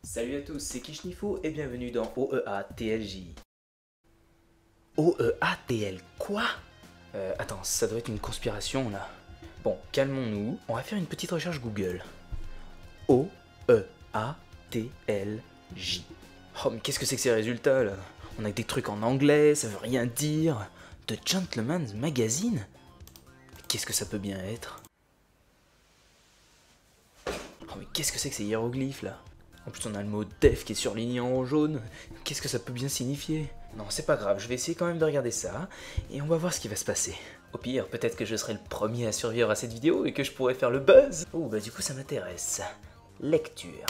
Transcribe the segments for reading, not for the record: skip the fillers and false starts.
Salut à tous, c'est Kishnifo et bienvenue dans OEA-TLJ. OEA-TL quoi? Attends, ça doit être une conspiration là. Bon, calmons-nous, on va faire une petite recherche Google. OEA-TLJ. Oh mais qu'est-ce que c'est que ces résultats là? On a que des trucs en anglais, ça veut rien dire. The Gentleman's Magazine? Qu'est-ce que ça peut bien être? Oh mais qu'est-ce que c'est que ces hiéroglyphes là? En plus on a le mot def qui est surligné en jaune. Qu'est-ce que ça peut bien signifier? Non c'est pas grave, je vais essayer quand même de regarder ça. Et on va voir ce qui va se passer. Au pire, peut-être que je serai le premier à survivre à cette vidéo et que je pourrai faire le buzz. Oh bah du coup ça m'intéresse. Lecture.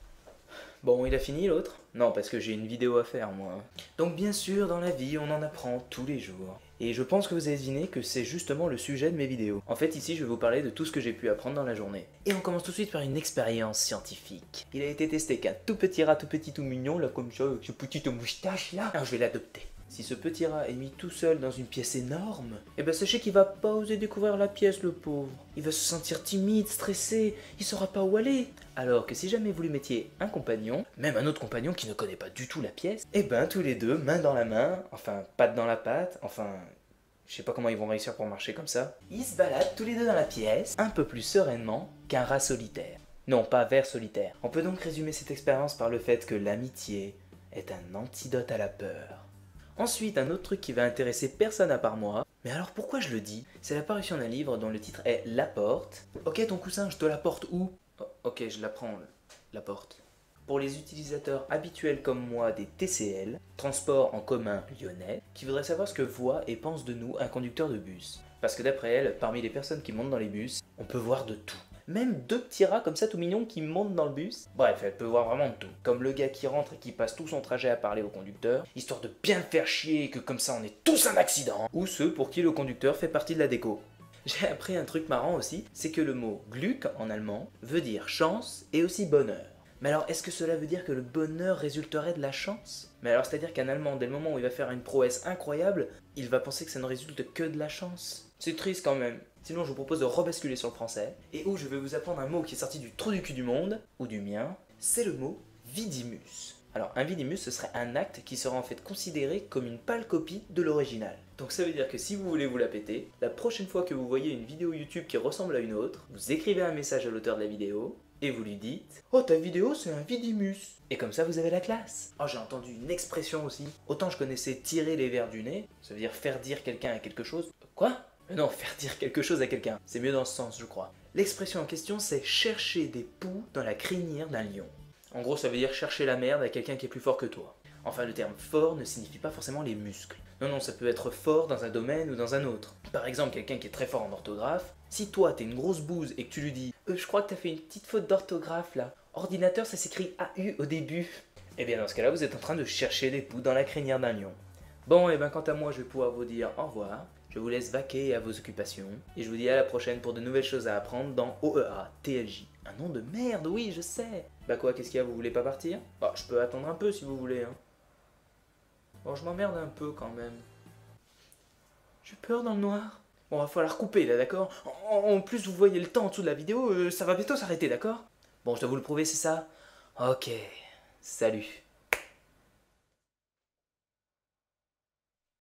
Bon, il a fini l'autre? Non, parce que j'ai une vidéo à faire, moi. Donc bien sûr, dans la vie, on en apprend tous les jours. Et je pense que vous avez deviné que c'est justement le sujet de mes vidéos. En fait, ici, je vais vous parler de tout ce que j'ai pu apprendre dans la journée. Et on commence tout de suite par une expérience scientifique. Il a été testé qu'un tout petit rat, tout petit, tout mignon, là, comme ça, avec ce petit moustache, là. Alors, je vais l'adopter. Si ce petit rat est mis tout seul dans une pièce énorme, eh ben sachez qu'il va pas oser découvrir la pièce, le pauvre. Il va se sentir timide, stressé, il saura pas où aller. Alors que si jamais vous lui mettiez un compagnon, même un autre compagnon qui ne connaît pas du tout la pièce, eh ben tous les deux, main dans la main, enfin patte dans la patte, enfin je sais pas comment ils vont réussir pour marcher comme ça. Ils se baladent tous les deux dans la pièce, un peu plus sereinement qu'un rat solitaire. Non, pas ver solitaire. On peut donc résumer cette expérience par le fait que l'amitié est un antidote à la peur. Ensuite, un autre truc qui va intéresser personne à part moi. Mais alors pourquoi je le dis? C'est l'apparition d'un livre dont le titre est La Porte. Ok, ton coussin, je te la porte où? Oh, ok, je la prends, la porte. Pour les utilisateurs habituels comme moi des TCL, transport en commun lyonnais, qui voudraient savoir ce que voit et pense de nous un conducteur de bus. Parce que d'après elle, parmi les personnes qui montent dans les bus, on peut voir de tout. Même deux petits rats comme ça tout mignons qui montent dans le bus. Bref, elle peut voir vraiment de tout. Comme le gars qui rentre et qui passe tout son trajet à parler au conducteur, histoire de bien le faire chier et que comme ça on ait tous un accident. Ou ceux pour qui le conducteur fait partie de la déco. J'ai appris un truc marrant aussi, c'est que le mot Glück en allemand veut dire chance et aussi bonheur. Mais alors, est-ce que cela veut dire que le bonheur résulterait de la chance? Mais alors, c'est-à-dire qu'un Allemand, dès le moment où il va faire une prouesse incroyable, il va penser que ça ne résulte que de la chance. C'est triste quand même. Sinon, je vous propose de rebasculer sur le français, et où je vais vous apprendre un mot qui est sorti du trou du cul du monde, ou du mien, c'est le mot vidimus. Alors, un vidimus, ce serait un acte qui sera en fait considéré comme une pâle copie de l'original. Donc ça veut dire que si vous voulez vous la péter, la prochaine fois que vous voyez une vidéo YouTube qui ressemble à une autre, vous écrivez un message à l'auteur de la vidéo, et vous lui dites « Oh, ta vidéo, c'est un vidimus !» Et comme ça, vous avez la classe. Oh, j'ai entendu une expression aussi. Autant je connaissais tirer les vers du nez, ça veut dire faire dire quelqu'un à quelque chose. Quoi? Non, faire dire quelque chose à quelqu'un. C'est mieux dans ce sens, je crois. L'expression en question, c'est chercher des poux dans la crinière d'un lion. En gros, ça veut dire chercher la merde à quelqu'un qui est plus fort que toi. Enfin, le terme fort ne signifie pas forcément les muscles. Non, ça peut être fort dans un domaine ou dans un autre. Par exemple, quelqu'un qui est très fort en orthographe, si toi t'es une grosse bouse et que tu lui dis « je crois que t'as fait une petite faute d'orthographe là. Ordinateur, ça s'écrit AU au début. » Eh bien dans ce cas-là, vous êtes en train de chercher des poux dans la crinière d'un lion. Bon, et ben quant à moi, je vais pouvoir vous dire au revoir. Je vous laisse vaquer à vos occupations. Et je vous dis à la prochaine pour de nouvelles choses à apprendre dans OEA-TLJ. Un nom de merde, oui, je sais. Bah quoi, qu'est-ce qu'il y a, vous voulez pas partir? Bah, je peux attendre un peu si vous voulez, hein. Bon, je m'emmerde un peu quand même. J'ai peur dans le noir. Bon, va falloir couper là, d'accord? En plus, vous voyez le temps en dessous de la vidéo, ça va bientôt s'arrêter, d'accord? Bon, je dois vous le prouver, c'est ça? Ok, salut.